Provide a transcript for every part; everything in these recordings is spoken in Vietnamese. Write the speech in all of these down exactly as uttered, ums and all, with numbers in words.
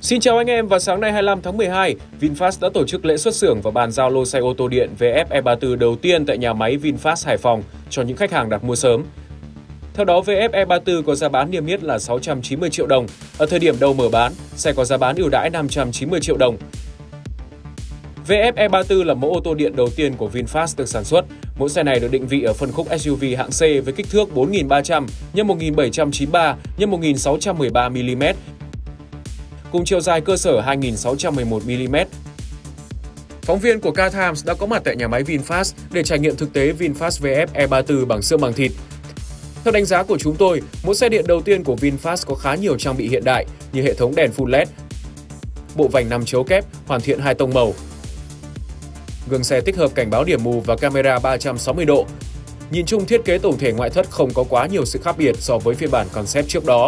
Xin chào anh em, và sáng nay hai mươi lăm tháng mười hai, VinFast đã tổ chức lễ xuất xưởng và bàn giao lô xe ô tô điện vê ép e ba mươi tư đầu tiên tại nhà máy VinFast Hải Phòng cho những khách hàng đặt mua sớm. Theo đó, vê ép e ba mươi tư có giá bán niêm yết là sáu trăm chín mươi triệu đồng. Ở thời điểm đầu mở bán, xe có giá bán ưu đãi năm trăm chín mươi triệu đồng. vê ép e ba mươi tư là mẫu ô tô điện đầu tiên của VinFast được sản xuất. Mẫu xe này được định vị ở phân khúc ét u vê hạng C với kích thước bốn nghìn ba trăm nhân một nghìn bảy trăm chín mươi ba nhân một nghìn sáu trăm mười ba mi-li-mét, cùng chiều dài cơ sở hai nghìn sáu trăm mười một mi-li-mét. Phóng viên của Car Times đã có mặt tại nhà máy VinFast để trải nghiệm thực tế VinFast vê ép e ba mươi tư bằng xương bằng thịt. Theo đánh giá của chúng tôi, mẫu xe điện đầu tiên của VinFast có khá nhiều trang bị hiện đại như hệ thống đèn full led, bộ vành năm chấu kép, hoàn thiện hai tông màu, gương xe tích hợp cảnh báo điểm mù và camera ba trăm sáu mươi độ. Nhìn chung, thiết kế tổng thể ngoại thất không có quá nhiều sự khác biệt so với phiên bản concept trước đó.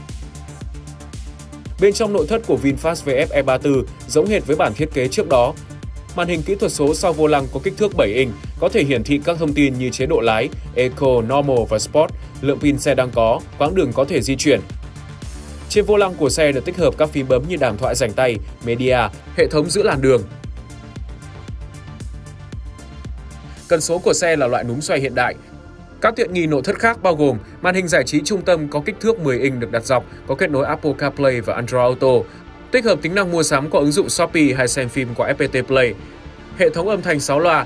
Bên trong nội thất của VinFast vê ép e ba mươi tư giống hệt với bản thiết kế trước đó. Màn hình kỹ thuật số sau vô lăng có kích thước bảy inch, có thể hiển thị các thông tin như chế độ lái, Eco, Normal và Sport, lượng pin xe đang có, quãng đường có thể di chuyển. Trên vô lăng của xe được tích hợp các phím bấm như đàm thoại rảnh tay, Media, hệ thống giữ làn đường. Cần số của xe là loại núm xoay hiện đại. Các tiện nghi nội thất khác bao gồm màn hình giải trí trung tâm có kích thước mười inch được đặt dọc, có kết nối Apple CarPlay và Android Auto, tích hợp tính năng mua sắm qua ứng dụng Shopee hay xem phim qua ép pê tê Play, hệ thống âm thanh sáu loa.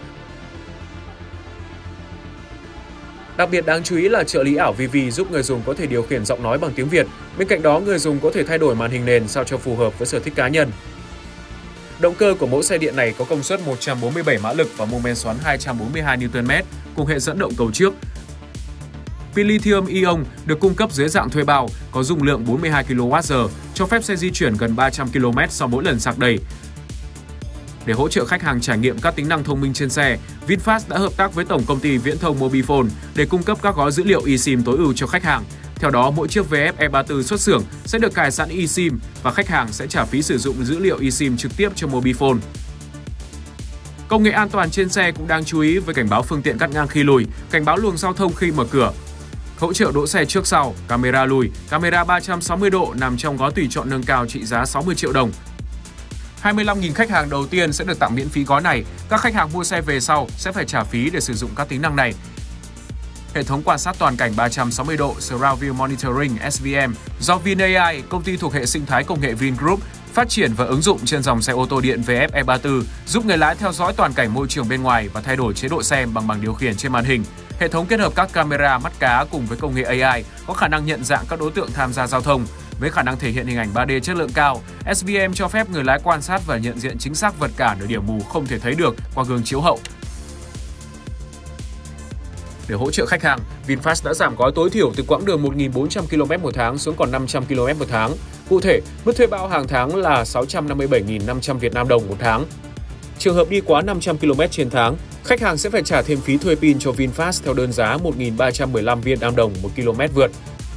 Đặc biệt đáng chú ý là trợ lý ảo Vivi giúp người dùng có thể điều khiển giọng nói bằng tiếng Việt. Bên cạnh đó, người dùng có thể thay đổi màn hình nền sao cho phù hợp với sở thích cá nhân. Động cơ của mẫu xe điện này có công suất một trăm bốn mươi bảy mã lực và mô men xoắn hai trăm bốn mươi hai niu tơn mét cùng hệ dẫn động cầu trước. Pin lithium ion được cung cấp dưới dạng thuê bao, có dung lượng bốn mươi hai ki lô oát giờ, cho phép xe di chuyển gần ba trăm ki lô mét sau mỗi lần sạc đầy. Để hỗ trợ khách hàng trải nghiệm các tính năng thông minh trên xe, VinFast đã hợp tác với tổng công ty viễn thông Mobifone để cung cấp các gói dữ liệu eSIM tối ưu cho khách hàng. Theo đó, mỗi chiếc vê ép e ba mươi tư xuất xưởng sẽ được cài sẵn eSIM và khách hàng sẽ trả phí sử dụng dữ liệu eSIM trực tiếp cho Mobifone. Công nghệ an toàn trên xe cũng đáng chú ý với cảnh báo phương tiện cắt ngang khi lùi, cảnh báo luồng giao thông khi mở cửa, hỗ trợ đỗ xe trước sau, camera lùi, camera ba trăm sáu mươi độ nằm trong gói tùy chọn nâng cao trị giá sáu mươi triệu đồng. hai mươi lăm nghìn khách hàng đầu tiên sẽ được tặng miễn phí gói này. Các khách hàng mua xe về sau sẽ phải trả phí để sử dụng các tính năng này. Hệ thống quan sát toàn cảnh ba trăm sáu mươi độ Surround View Monitoring S V M do VinAI, công ty thuộc hệ sinh thái công nghệ Vingroup, phát triển và ứng dụng trên dòng xe ô tô điện vê ép e ba mươi tư, giúp người lái theo dõi toàn cảnh môi trường bên ngoài và thay đổi chế độ xem bằng bảng điều khiển trên màn hình. Hệ thống kết hợp các camera mắt cá cùng với công nghệ a i có khả năng nhận dạng các đối tượng tham gia giao thông. Với khả năng thể hiện hình ảnh ba D chất lượng cao, S V M cho phép người lái quan sát và nhận diện chính xác vật cản ở điểm mù không thể thấy được qua gương chiếu hậu. Để hỗ trợ khách hàng, VinFast đã giảm gói tối thiểu từ quãng đường một nghìn bốn trăm ki lô mét một tháng xuống còn năm trăm ki lô mét một tháng. Cụ thể, mức thuê bao hàng tháng là sáu trăm năm mươi bảy nghìn năm trăm Việt Nam đồng một tháng. Trường hợp đi quá năm trăm ki lô mét trên tháng, khách hàng sẽ phải trả thêm phí thuê pin cho VinFast theo đơn giá một nghìn ba trăm mười lăm Việt Nam đồng một km vượt.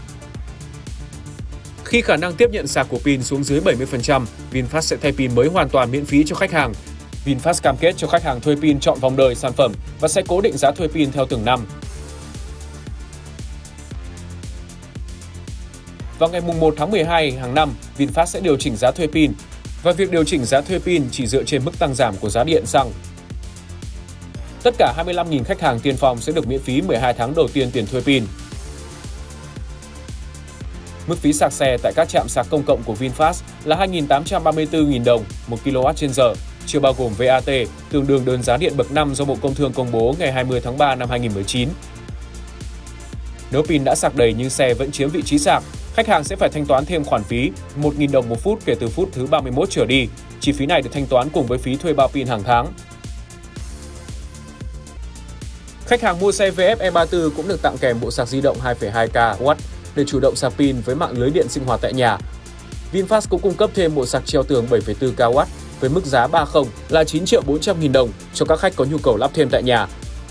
Khi khả năng tiếp nhận sạc của pin xuống dưới bảy mươi phần trăm, VinFast sẽ thay pin mới hoàn toàn miễn phí cho khách hàng. VinFast cam kết cho khách hàng thuê pin trọn vòng đời sản phẩm và sẽ cố định giá thuê pin theo từng năm. Vào ngày mùng một tháng mười hai hàng năm, VinFast sẽ điều chỉnh giá thuê pin, và việc điều chỉnh giá thuê pin chỉ dựa trên mức tăng giảm của giá điện xăng. Tất cả hai mươi lăm nghìn khách hàng tiên phong sẽ được miễn phí mười hai tháng đầu tiên tiền thuê pin. Mức phí sạc xe tại các trạm sạc công cộng của VinFast là hai nghìn tám trăm ba mươi tư nghìn đồng một ki lô oát trên giờ, chưa bao gồm vê a tê, tương đương đơn giá điện bậc năm do Bộ Công Thương công bố ngày hai mươi tháng ba năm hai nghìn không trăm mười chín. Nếu pin đã sạc đầy nhưng xe vẫn chiếm vị trí sạc, khách hàng sẽ phải thanh toán thêm khoản phí một nghìn đồng một phút kể từ phút thứ ba mươi mốt trở đi. Chi phí này được thanh toán cùng với phí thuê bao pin hàng tháng. Khách hàng mua xe vê ép e ba mươi tư cũng được tặng kèm bộ sạc di động hai phẩy hai ki lô oát để chủ động sạc pin với mạng lưới điện sinh hoạt tại nhà. VinFast cũng cung cấp thêm bộ sạc treo tường bảy phẩy bốn ki lô oát với mức giá ba không là chín triệu bốn trăm nghìn đồng cho các khách có nhu cầu lắp thêm tại nhà.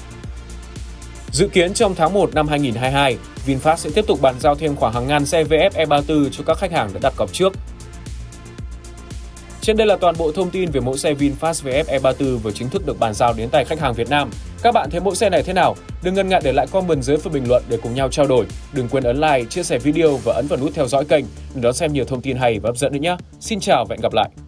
Dự kiến trong tháng một năm hai nghìn không trăm hai mươi hai, VinFast sẽ tiếp tục bàn giao thêm khoảng hàng ngàn xe vê ép e ba mươi tư cho các khách hàng đã đặt cọc trước. Trên đây là toàn bộ thông tin về mẫu xe VinFast vê ép e ba mươi tư vừa chính thức được bàn giao đến tay khách hàng Việt Nam. Các bạn thấy mẫu xe này thế nào? Đừng Đừng ngần ngại để lại comment dưới phần bình luận để cùng nhau trao đổi. Đừng quên ấn like, chia sẻ video và ấn vào nút theo dõi kênh để đón xem nhiều thông tin hay và hấp dẫn nữa nhé. Xin chào và hẹn gặp lại!